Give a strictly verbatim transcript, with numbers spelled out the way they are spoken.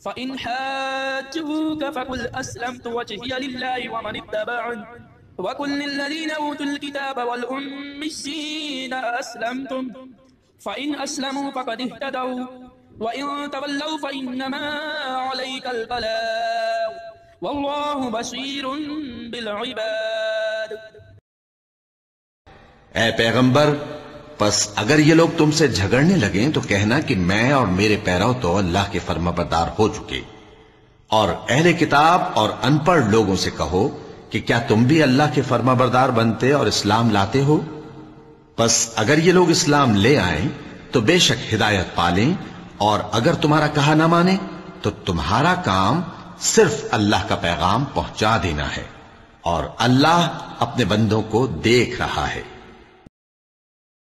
फ़इन हाज्जूक फ़कुल अस्लमतु वजहिय लिल्लाहि व मन इत्तबअन व कुल लिल्लज़ीना ऊतुल किताब वल उम्मिय्यीना अस्लमतुम फ़इन अस्लमू फ़क़द इह्तदौ व इन तवल्लौ फ़इन्नमा अलैकल बलाग वल्लाहु बसीरुन बिल इबाद। ऐ पैगंबर, बस अगर ये लोग तुमसे झगड़ने लगे तो कहना कि मैं और मेरे पैरव तो अल्लाह के फर्माबरदार हो चुके। और अहले किताब और अनपढ़ लोगों से कहो कि क्या तुम भी अल्लाह के फर्माबरदार बनते और इस्लाम लाते हो। बस अगर ये लोग इस्लाम ले आए तो बेशक हिदायत पालें, और अगर तुम्हारा कहा ना माने तो तुम्हारा काम सिर्फ अल्लाह का पैगाम पहुंचा देना है, और अल्लाह अपने बंदों को देख रहा है।